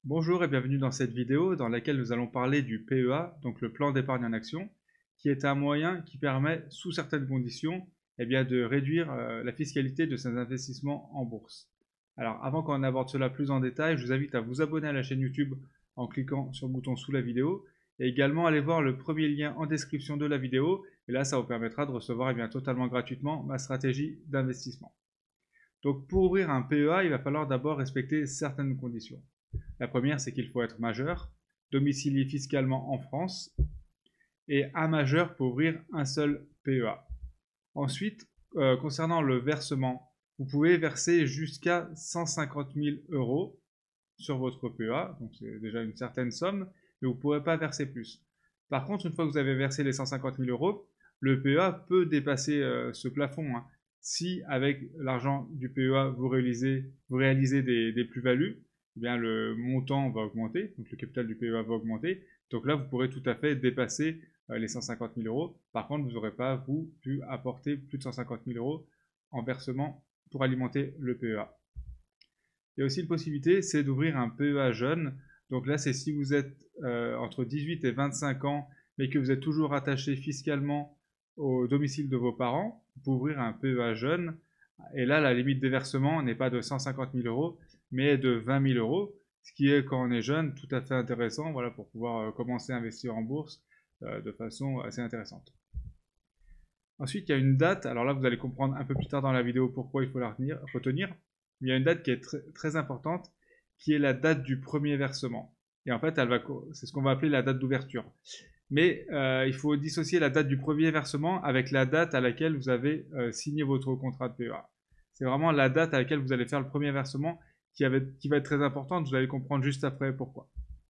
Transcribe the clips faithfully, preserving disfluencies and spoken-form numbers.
Bonjour et bienvenue dans cette vidéo dans laquelle nous allons parler du P E A, donc le plan d'épargne en action, qui est un moyen qui permet, sous certaines conditions, eh bien, de réduire euh, la fiscalité de ces investissements en bourse. Alors avant qu'on aborde cela plus en détail, je vous invite à vous abonner à la chaîne YouTube en cliquant sur le bouton sous la vidéo et également aller voir le premier lien en description de la vidéo et là ça vous permettra de recevoir eh bien, totalement gratuitement ma stratégie d'investissement. Donc pour ouvrir un P E A, il va falloir d'abord respecter certaines conditions. La première, c'est qu'il faut être majeur, domicilié fiscalement en France, et un majeur pour ouvrir un seul P E A. Ensuite, euh, concernant le versement, vous pouvez verser jusqu'à cent cinquante mille euros sur votre P E A, donc c'est déjà une certaine somme, mais vous ne pourrez pas verser plus. Par contre, une fois que vous avez versé les cent cinquante mille euros, le P E A peut dépasser euh, ce plafond. Hein. Si avec l'argent du P E A, vous réalisez, vous réalisez des, des plus-values, eh bien le montant va augmenter, donc le capital du P E A va augmenter. Donc là, vous pourrez tout à fait dépasser euh, les cent cinquante mille euros. Par contre, vous n'aurez pas, vous, pu apporter plus de cent cinquante mille euros en versement pour alimenter le P E A. Il y a aussi une possibilité, c'est d'ouvrir un P E A jeune. Donc là, c'est si vous êtes euh, entre dix-huit et vingt-cinq ans, mais que vous êtes toujours attaché fiscalement au domicile de vos parents, vous pouvez ouvrir un P E A jeune. Et là, la limite des versements n'est pas de cent cinquante mille euros, mais de vingt mille euros, ce qui est, quand on est jeune, tout à fait intéressant, voilà, pour pouvoir euh, commencer à investir en bourse euh, de façon assez intéressante. Ensuite, il y a une date, alors là, vous allez comprendre un peu plus tard dans la vidéo pourquoi il faut la retenir, retenir. Il y a une date qui est très, très importante, qui est la date du premier versement. Et en fait, elle va, c'est ce qu'on va appeler la date d'ouverture. Mais euh, il faut dissocier la date du premier versement avec la date à laquelle vous avez euh, signé votre contrat de P E A. C'est vraiment la date à laquelle vous allez faire le premier versement qui, avait, qui va être très importante. Vous allez comprendre juste après pourquoi.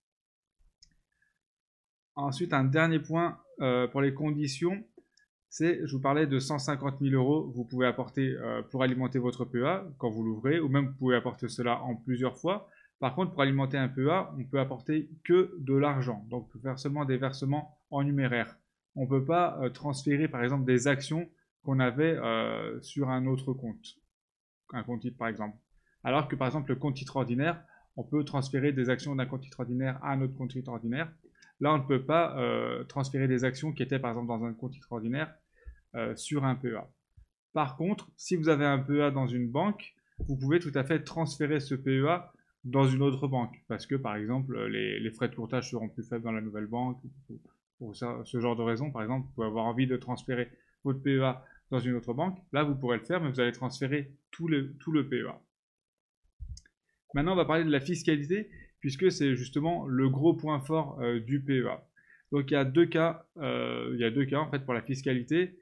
Ensuite, un dernier point euh, pour les conditions, c'est, je vous parlais de cent cinquante mille euros, vous pouvez apporter euh, pour alimenter votre P E A quand vous l'ouvrez, ou même vous pouvez apporter cela en plusieurs fois. Par contre, pour alimenter un P E A, on peut apporter que de l'argent, donc on peut faire seulement des versements en numéraire. On ne peut pas euh, transférer par exemple des actions qu'on avait euh, sur un autre compte, un compte titre par exemple. Alors que par exemple le compte titre ordinaire, on peut transférer des actions d'un compte titre ordinaire à un autre compte titre ordinaire. Là, on ne peut pas euh, transférer des actions qui étaient par exemple dans un compte titre ordinaire euh, sur un P E A. Par contre, si vous avez un P E A dans une banque, vous pouvez tout à fait transférer ce P E A dans une autre banque, parce que par exemple, les, les frais de courtage seront plus faibles dans la nouvelle banque, pour, pour ça, ce genre de raison. Par exemple, vous pouvez avoir envie de transférer votre P E A dans une autre banque, là vous pourrez le faire, mais vous allez transférer tout le, tout le P E A. Maintenant, on va parler de la fiscalité, puisque c'est justement le gros point fort euh, du P E A. Donc il y a deux cas, euh, il y a deux cas en fait pour la fiscalité.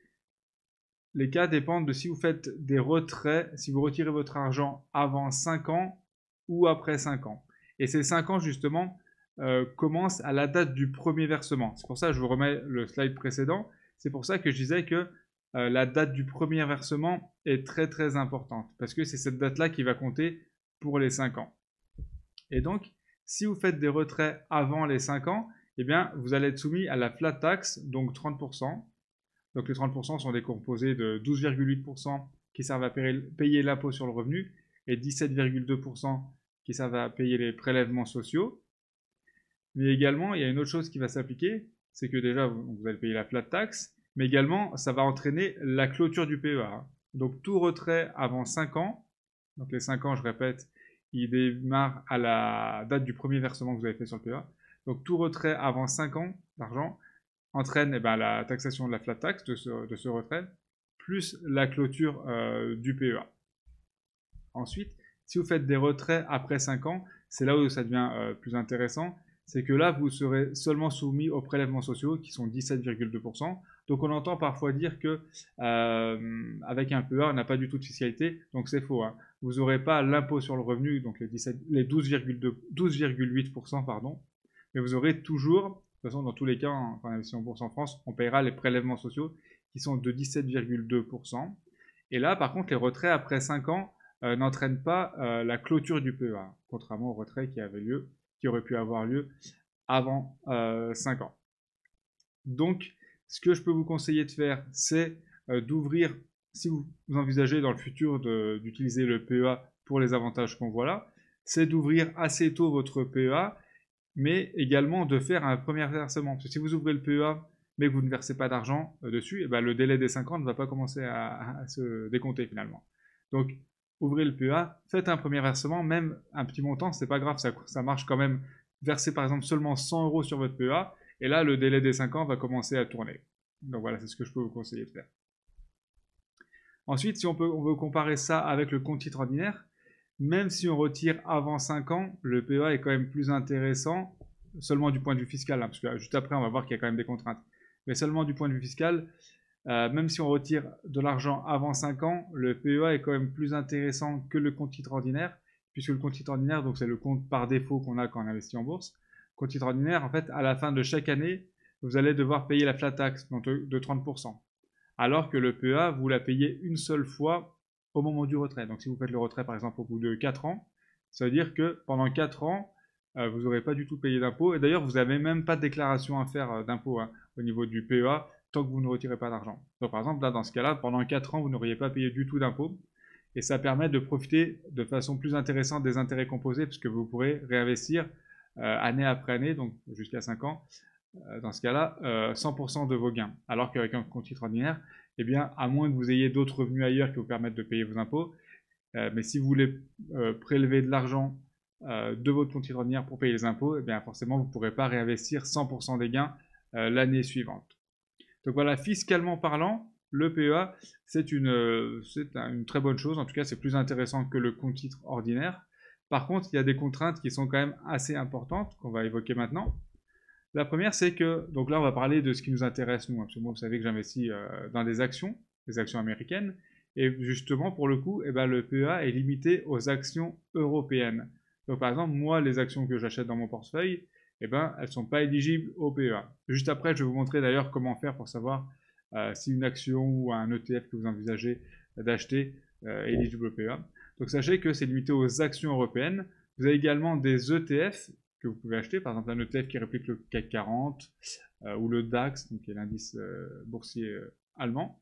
Les cas dépendent de si vous faites des retraits, si vous retirez votre argent avant cinq ans ou après cinq ans. Et ces cinq ans, justement, euh, commencent à la date du premier versement. C'est pour ça que je vous remets le slide précédent. C'est pour ça que je disais que euh, la date du premier versement est très très importante. Parce que c'est cette date-là qui va compter pour les cinq ans. Et donc, si vous faites des retraits avant les cinq ans, eh bien, vous allez être soumis à la flat tax, donc trente pour cent. Donc les trente pour cent sont décomposés de douze virgule huit pour cent qui servent à payer l'impôt sur le revenu et dix-sept virgule deux pour cent qui servent à payer les prélèvements sociaux. Mais également, il y a une autre chose qui va s'appliquer, c'est que déjà, vous, allez payer la flat tax, mais également, ça va entraîner la clôture du P E A. Donc tout retrait avant cinq ans, donc les cinq ans, je répète, il démarre à la date du premier versement que vous avez fait sur le P E A. Donc tout retrait avant cinq ans d'argent entraîne eh ben, la taxation de la flat tax de ce, de ce retrait, plus la clôture euh, du P E A. Ensuite, si vous faites des retraits après cinq ans, c'est là où ça devient euh, plus intéressant, c'est que là, vous serez seulement soumis aux prélèvements sociaux qui sont dix-sept virgule deux pour cent. Donc on entend parfois dire que euh, avec un P E A, on n'a pas du tout de fiscalité, donc c'est faux. Hein. Vous n'aurez pas l'impôt sur le revenu, donc les, les douze virgule huit pour cent, pardon, mais vous aurez toujours, de toute façon, dans tous les cas, quand on investit en bourse en France, on paiera les prélèvements sociaux qui sont de dix-sept virgule deux pour cent. Et là, par contre, les retraits après cinq ans euh, n'entraînent pas euh, la clôture du P E A, contrairement aux retraits qui avaient lieu, qui auraient pu avoir lieu avant euh, cinq ans. Donc, ce que je peux vous conseiller de faire, c'est euh, d'ouvrir, si vous, vous envisagez dans le futur d'utiliser le P E A pour les avantages qu'on voit là, c'est d'ouvrir assez tôt votre P E A, mais également de faire un premier versement. Parce que si vous ouvrez le P E A, mais que vous ne versez pas d'argent euh, dessus, et ben le délai des cinq ans ne va pas commencer à, à, à se décompter finalement. Donc, ouvrez le P E A, faites un premier versement, même un petit montant, c'est pas grave, ça, ça marche quand même. Versez par exemple seulement cent euros sur votre P E A, et là, le délai des cinq ans va commencer à tourner. Donc voilà, c'est ce que je peux vous conseiller de faire. Ensuite, si on, peut, on veut comparer ça avec le compte titre ordinaire, même si on retire avant cinq ans, le P E A est quand même plus intéressant, seulement du point de vue fiscal, hein, parce que juste après, on va voir qu'il y a quand même des contraintes. Mais seulement du point de vue fiscal, euh, même si on retire de l'argent avant cinq ans, le P E A est quand même plus intéressant que le compte titre ordinaire, puisque le compte titre ordinaire, donc c'est le compte par défaut qu'on a quand on investit en bourse. Compte titre ordinaire, en fait, à la fin de chaque année, vous allez devoir payer la flat tax donc de trente pour cent. Alors que le P E A, vous la payez une seule fois au moment du retrait. Donc si vous faites le retrait par exemple au bout de quatre ans, ça veut dire que pendant quatre ans, euh, vous n'aurez pas du tout payé d'impôt. Et d'ailleurs, vous n'avez même pas de déclaration à faire euh, d'impôt hein, au niveau du P E A tant que vous ne retirez pas d'argent. Donc par exemple, là, dans ce cas-là, pendant quatre ans, vous n'auriez pas payé du tout d'impôt. Et ça permet de profiter de façon plus intéressante des intérêts composés, puisque vous pourrez réinvestir euh, année après année, donc jusqu'à cinq ans, euh, dans ce cas-là, euh, cent pour cent de vos gains. Alors qu'avec un compte titre ordinaire, eh bien, à moins que vous ayez d'autres revenus ailleurs qui vous permettent de payer vos impôts, euh, mais si vous voulez euh, prélever de l'argent euh, de votre compte titre ordinaire pour payer les impôts, eh bien, forcément, vous ne pourrez pas réinvestir cent pour cent des gains euh, l'année suivante. Donc voilà, fiscalement parlant, le P E A, c'est une, euh, c'est une très bonne chose. En tout cas, c'est plus intéressant que le compte titre ordinaire. Par contre, il y a des contraintes qui sont quand même assez importantes qu'on va évoquer maintenant. La première, c'est que, donc là, on va parler de ce qui nous intéresse, nous. Absolument, vous savez que j'investis euh, dans des actions, des actions américaines. Et justement, pour le coup, eh ben, le P E A est limité aux actions européennes. Donc, par exemple, moi, les actions que j'achète dans mon portefeuille, eh ben, elles ne sont pas éligibles au P E A. Juste après, je vais vous montrer d'ailleurs comment faire pour savoir euh, si une action ou un E T F que vous envisagez d'acheter euh, est éligible au P E A. Donc, sachez que c'est limité aux actions européennes. Vous avez également des E T F que vous pouvez acheter, par exemple un E T F qui réplique le C A C quarante euh, ou le DAX, donc qui est l'indice euh, boursier euh, allemand.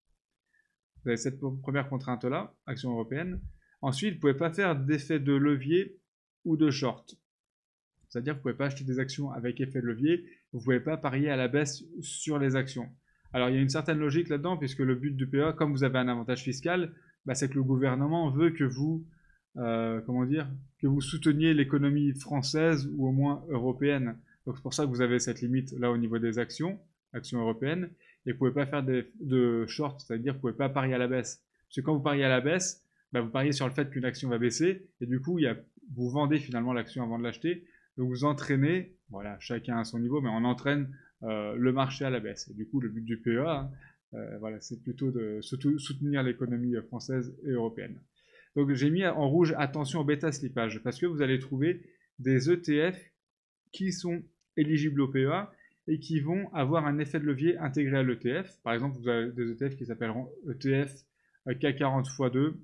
Vous avez cette première contrainte-là, action européenne. Ensuite, vous ne pouvez pas faire d'effet de levier ou de short. C'est-à-dire que vous ne pouvez pas acheter des actions avec effet de levier, vous ne pouvez pas parier à la baisse sur les actions. Alors il y a une certaine logique là-dedans, puisque le but du P E A, comme vous avez un avantage fiscal, bah, c'est que le gouvernement veut que vous Euh, comment dire, que vous souteniez l'économie française ou au moins européenne. Donc c'est pour ça que vous avez cette limite là au niveau des actions, actions européennes, et vous ne pouvez pas faire des, de short, c'est-à-dire que vous ne pouvez pas parier à la baisse. Parce que quand vous pariez à la baisse, bah, vous pariez sur le fait qu'une action va baisser, et du coup il y a, vous vendez finalement l'action avant de l'acheter, donc vous entraînez, voilà, chacun à son niveau, mais on entraîne euh, le marché à la baisse. Et du coup le but du P E A, hein, euh, voilà, c'est plutôt de soutenir l'économie française et européenne. Donc j'ai mis en rouge attention au bêta slippage parce que vous allez trouver des E T F qui sont éligibles au P E A et qui vont avoir un effet de levier intégré à l'E T F. Par exemple, vous avez des E T F qui s'appelleront E T F C A C quarante fois deux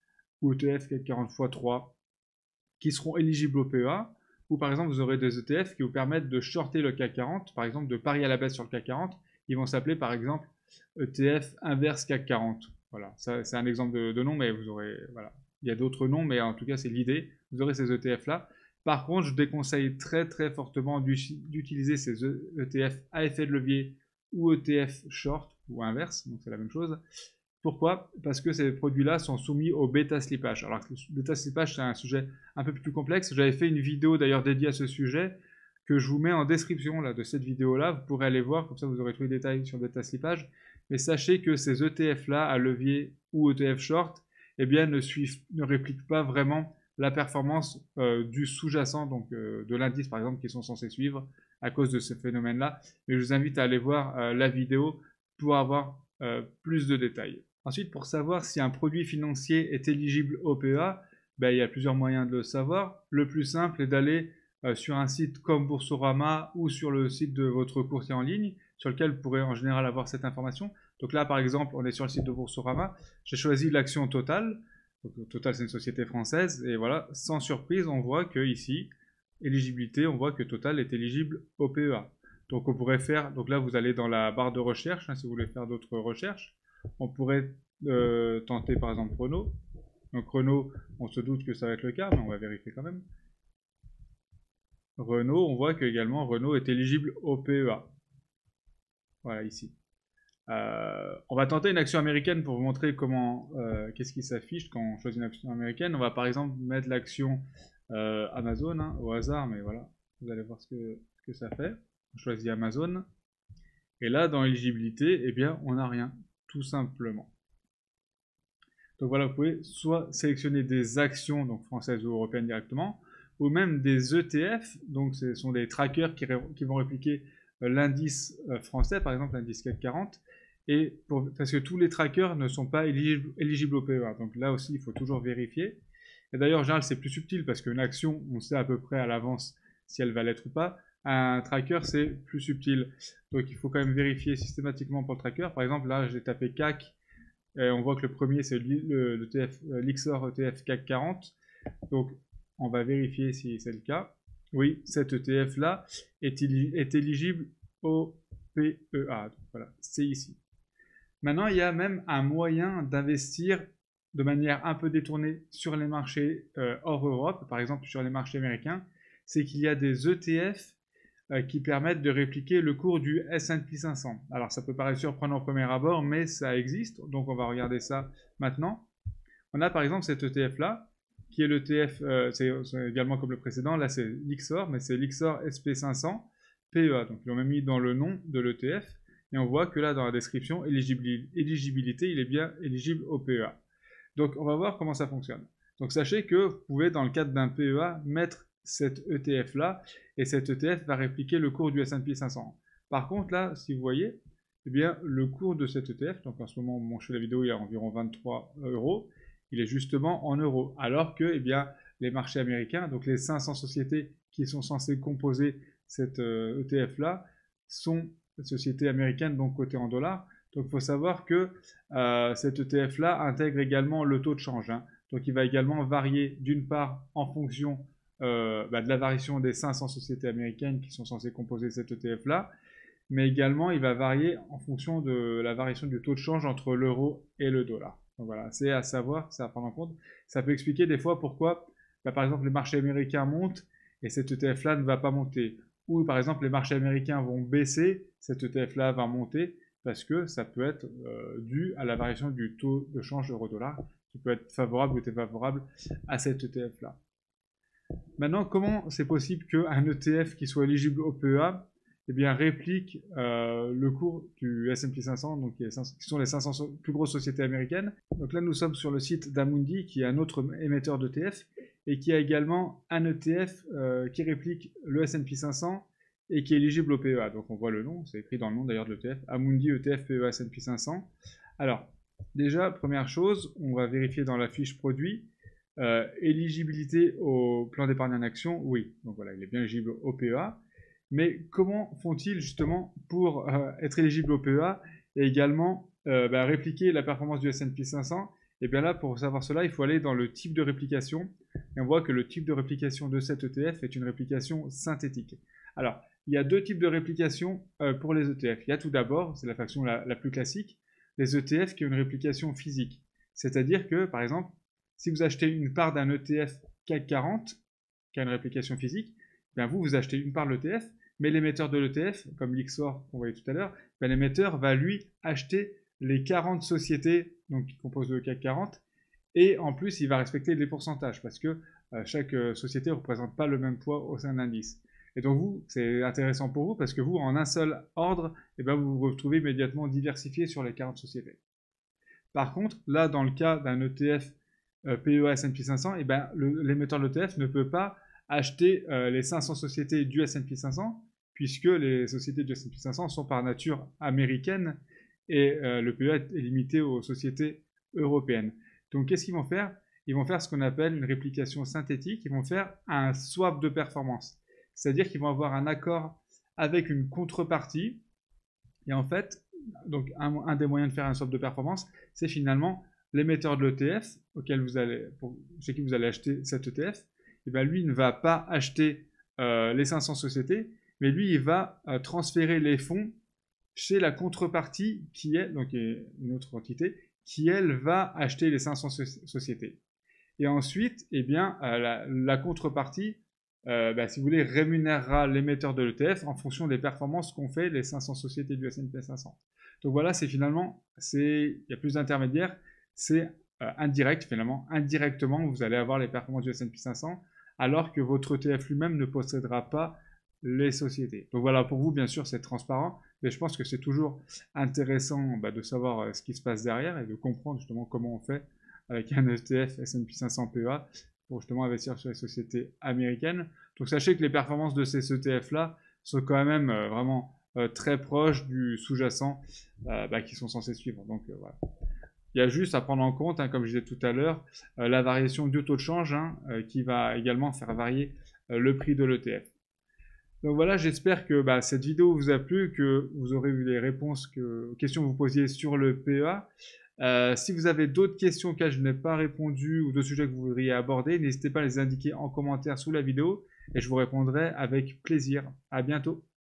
ou E T F C A C quarante fois trois qui seront éligibles au P E A. Ou par exemple, vous aurez des E T F qui vous permettent de shorter le C A C quarante, par exemple de parier à la baisse sur le C A C quarante. Ils vont s'appeler par exemple E T F inverse C A C quarante. Voilà, c'est un exemple de, de nom, mais vous aurez, voilà, il y a d'autres noms, mais en tout cas c'est l'idée. Vous aurez ces E T F là. Par contre, je déconseille très très fortement d'utiliser ces E T F à effet de levier ou E T F short ou inverse, donc c'est la même chose. Pourquoi? Parce que ces produits-là sont soumis au bêta slippage. Alors le bêta slippage c'est un sujet un peu plus complexe. J'avais fait une vidéo d'ailleurs dédiée à ce sujet que je vous mets en description là, de cette vidéo-là. Vous pourrez aller voir, comme ça vous aurez tous les détails sur le bêta slippage. Mais sachez que ces E T F-là, à levier ou E T F short, eh bien, ne, suivent, ne répliquent pas vraiment la performance euh, du sous-jacent, donc euh, de l'indice par exemple, qu'ils sont censés suivre à cause de ce phénomène-là. Mais je vous invite à aller voir euh, la vidéo pour avoir euh, plus de détails. Ensuite, pour savoir si un produit financier est éligible au P E A, ben, il y a plusieurs moyens de le savoir. Le plus simple est d'aller euh, sur un site comme Boursorama ou sur le site de votre courtier en ligne, sur lequel vous pourrez en général avoir cette information. Donc là, par exemple, on est sur le site de Boursorama. J'ai choisi l'action Total. Donc, Total, c'est une société française. Et voilà, sans surprise, on voit que ici, éligibilité, on voit que Total est éligible au P E A. Donc on pourrait faire, donc là vous allez dans la barre de recherche, hein, si vous voulez faire d'autres recherches. On pourrait euh, tenter par exemple Renault. Donc Renault, on se doute que ça va être le cas, mais on va vérifier quand même. Renault, on voit que également Renault est éligible au P E A. Voilà, ici. Euh, on va tenter une action américaine pour vous montrer comment, euh, qu'est-ce qui s'affiche quand on choisit une action américaine. On va par exemple mettre l'action euh, Amazon, hein, au hasard, mais voilà, vous allez voir ce que, ce que ça fait. On choisit Amazon. Et là, dans éligibilité, eh bien, on n'a rien, tout simplement. Donc voilà, vous pouvez soit sélectionner des actions, donc françaises ou européennes directement, ou même des E T F, donc ce sont des trackers qui, qui vont répliquer euh, l'indice euh, français, par exemple l'indice C A C quarante, et pour, parce que tous les trackers ne sont pas éligibles, éligibles au P E A. Donc là aussi, il faut toujours vérifier. Et d'ailleurs, en général, c'est plus subtil parce qu'une action, on sait à peu près à l'avance si elle va l'être ou pas. Un tracker, c'est plus subtil. Donc il faut quand même vérifier systématiquement pour le tracker. Par exemple, là, j'ai tapé C A C. Et on voit que le premier, c'est l'I X O R E T F C A C quarante. Donc, on va vérifier si c'est le cas. Oui, cet E T F-là est, est éligible au P E A. Donc, voilà, c'est ici. Maintenant, il y a même un moyen d'investir de manière un peu détournée sur les marchés euh, hors Europe, par exemple sur les marchés américains. C'est qu'il y a des E T F euh, qui permettent de répliquer le cours du S and P cinq cents. Alors, ça peut paraître surprenant au premier abord, mais ça existe. Donc, on va regarder ça maintenant. On a par exemple cet E T F-là, qui est l'E T F, euh, c'est également comme le précédent, là c'est l'I X O R, mais c'est l'I X O R S P cinq cents P E A. Donc ils l'ont même mis dans le nom de l'E T F, et on voit que là dans la description, éligibilité, il est bien éligible au P E A. Donc on va voir comment ça fonctionne. Donc sachez que vous pouvez dans le cadre d'un P E A mettre cet E T F-là, et cet E T F va répliquer le cours du S and P cinq cents. Par contre là, si vous voyez, eh bien, le cours de cet E T F, donc en ce moment, au moment où je fais la vidéo, il est à environ vingt-trois euros, il est justement en euros, alors que eh bien, les marchés américains, donc les cinq cents sociétés qui sont censées composer cette euh, E T F-là, sont des sociétés américaines, donc cotées en dollars. Donc il faut savoir que euh, cet E T F-là intègre également le taux de change. Hein. Donc il va également varier d'une part en fonction euh, bah, de la variation des cinq cents sociétés américaines qui sont censées composer cet E T F-là, mais également il va varier en fonction de la variation du taux de change entre l'euro et le dollar. Donc voilà, c'est à savoir, c'est à prendre en compte. Ça peut expliquer des fois pourquoi, bah, par exemple, les marchés américains montent et cet E T F-là ne va pas monter. Ou par exemple, les marchés américains vont baisser, cet E T F-là va monter, parce que ça peut être euh, dû à la variation du taux de change euro-dollar, qui peut être favorable ou défavorable à cet E T F-là. Maintenant, comment c'est possible qu'un E T F qui soit éligible au P E A eh bien, réplique euh, le cours du S and P cinq cents, donc qui, est, qui sont les cinq cents plus grosses sociétés américaines. Donc là, nous sommes sur le site d'Amundi, qui est un autre émetteur d'E T F, et qui a également un E T F euh, qui réplique le S and P cinq cents et qui est éligible au P E A. Donc on voit le nom, c'est écrit dans le nom d'ailleurs de l'E T F, Amundi E T F P E A S and P cinq cents. Alors, déjà, première chose, on va vérifier dans la fiche produit, euh, éligibilité au plan d'épargne en action, oui, donc voilà, il est bien éligible au P E A. Mais comment font-ils justement pour euh, être éligibles au P E A et également euh, bah, répliquer la performance du S and P cinq cents? Et bien là, pour savoir cela, il faut aller dans le type de réplication. Et on voit que le type de réplication de cet E T F est une réplication synthétique. Alors, il y a deux types de réplication euh, pour les E T F. Il y a tout d'abord, c'est la façon la, la plus classique, les E T F qui ont une réplication physique. C'est-à-dire que, par exemple, si vous achetez une part d'un E T F C A C quarante, qui a une réplication physique, bien vous, vous achetez une part de l'E T F, mais l'émetteur de l'E T F, comme l'I X O R qu'on voyait tout à l'heure, ben l'émetteur va lui acheter les quarante sociétés donc, qui composent le C A C quarante, et en plus il va respecter les pourcentages, parce que euh, chaque euh, société ne représente pas le même poids au sein de l'indice. Et donc vous, c'est intéressant pour vous, parce que vous, en un seul ordre, eh ben, vous vous retrouvez immédiatement diversifié sur les quarante sociétés. Par contre, là, dans le cas d'un E T F euh, P E A S and P cinq cents, eh ben, l'émetteur de l'E T F ne peut pas acheter euh, les cinq cents sociétés du S and P cinq cents, puisque les sociétés du S and P cinq cents sont par nature américaines et euh, le P E A est limité aux sociétés européennes. Donc qu'est-ce qu'ils vont faire? Ils vont faire ce qu'on appelle une réplication synthétique, ils vont faire un swap de performance. C'est-à-dire qu'ils vont avoir un accord avec une contrepartie, et en fait, donc un, un des moyens de faire un swap de performance, c'est finalement l'émetteur de l'E T F, auquel vous allez, pour, chez qui vous allez acheter cet E T F, et bien lui ne va pas acheter euh, les cinq cents sociétés, mais lui il va euh, transférer les fonds chez la contrepartie qui est, donc une autre entité, qui elle va acheter les cinq cents so sociétés. Et ensuite, eh bien, euh, la, la contrepartie, euh, bah, si vous voulez, rémunérera l'émetteur de l'E T F en fonction des performances qu'ont fait les cinq cents sociétés du S and P cinq cents. Donc voilà, c'est finalement, il y a plus d'intermédiaires, c'est euh, indirect finalement. Indirectement, vous allez avoir les performances du S and P cinq cents, alors que votre E T F lui-même ne possédera pas les sociétés. Donc voilà, pour vous, bien sûr, c'est transparent, mais je pense que c'est toujours intéressant bah, de savoir euh, ce qui se passe derrière et de comprendre justement comment on fait avec un E T F S and P cinq cents P E A pour justement investir sur les sociétés américaines. Donc sachez que les performances de ces E T F-là sont quand même euh, vraiment euh, très proches du sous-jacent euh, bah, qui sont censés suivre. Donc euh, voilà. Il y a juste à prendre en compte, hein, comme je disais tout à l'heure, euh, la variation du taux de change hein, euh, qui va également faire varier euh, le prix de l'E T F. Donc voilà, j'espère que bah, cette vidéo vous a plu, que vous aurez eu les réponses que, aux questions que vous posiez sur le P E A. Euh, si vous avez d'autres questions auxquelles je n'ai pas répondu ou d'autres sujets que vous voudriez aborder, n'hésitez pas à les indiquer en commentaire sous la vidéo et je vous répondrai avec plaisir. À bientôt.